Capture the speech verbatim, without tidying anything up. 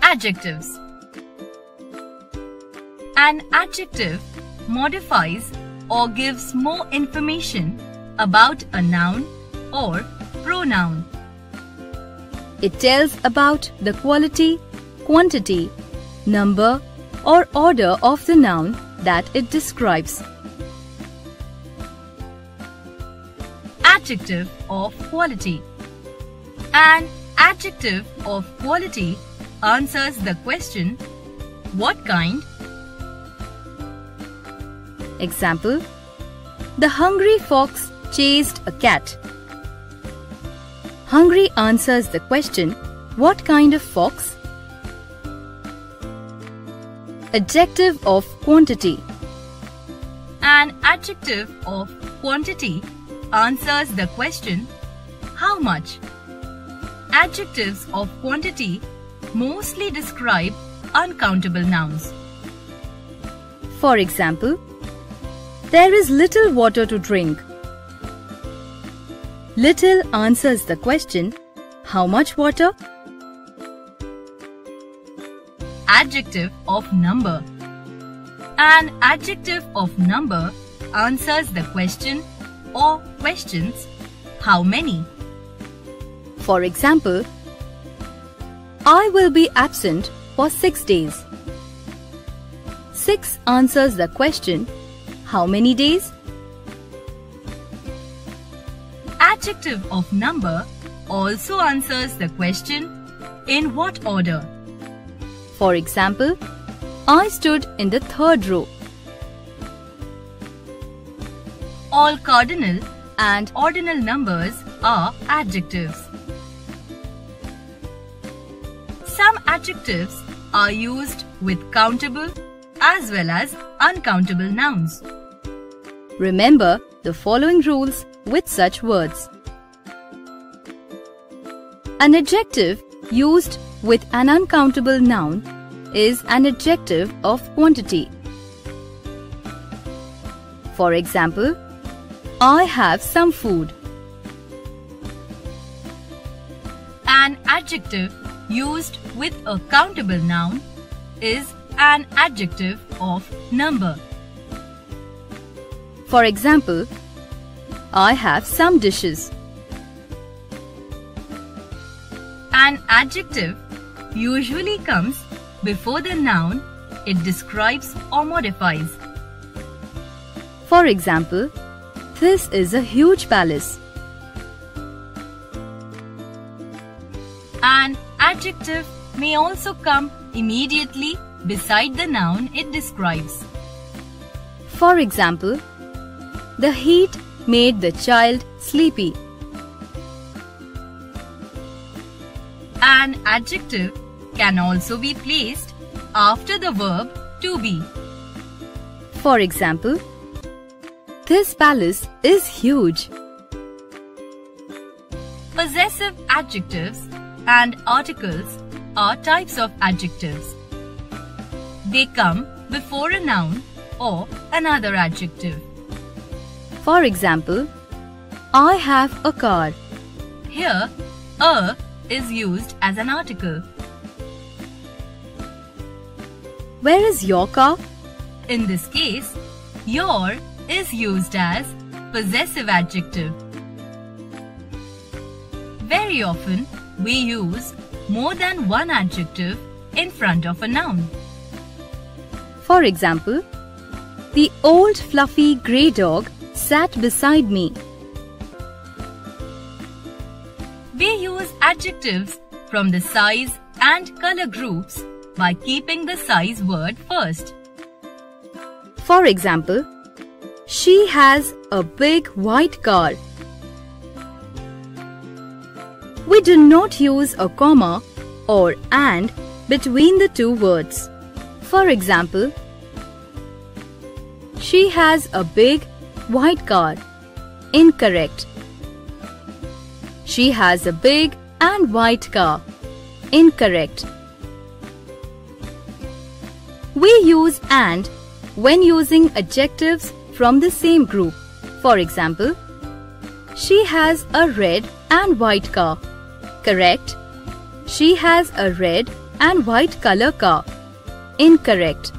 Adjectives. An adjective modifies or gives more information about a noun or pronoun. It tells about the quality, quantity, number or order of the noun that it describes. Adjective of quality. An adjective of quality answers the question, what kind? Example: the hungry fox chased a cat. Hungry answers the question, what kind of fox? Adjective of quantity. An adjective of quantity answers the question, how much? Adjectives of quantity mostly describe uncountable nouns. For example, there is little water to drink. Little answers the question, how much water? Adjective of number. An adjective of number answers the question or questions, how many? For example, I will be absent for six days. Six answers the question, how many days? Adjective of number also answers the question, in what order? For example, I stood in the third row. All cardinal and ordinal numbers are adjectives. Some adjectives are used with countable as well as uncountable nouns. Remember the following rules with such words. An adjective used with an uncountable noun is an adjective of quantity. For example, I have some food. An adjective used with a countable noun is an adjective of number. For example, I have some dishes. An adjective usually comes before the noun it describes or modifies. For example, this is a huge palace. An adjective may also come immediately beside the noun it describes. For example, the heat made the child sleepy. An adjective can also be placed after the verb to be. For example, this palace is huge. Possessive adjectives and articles are types of adjectives. They come before a noun or another adjective. For example, I have a car. Here, a is used as an article. Where is your car? In this case, your is used as possessive adjective. Very often, we use more than one adjective in front of a noun. For example, the old fluffy grey dog sat beside me. We use adjectives from the size and color groups by keeping the size word first. For example, she has a big white car. We do not use a comma or and between the two words. For example, she has a big white car. Incorrect. She has a big and white car. Incorrect. We use and when using adjectives from the same group. For example, she has a red and white car. Correct. She has a red and white color car. Incorrect.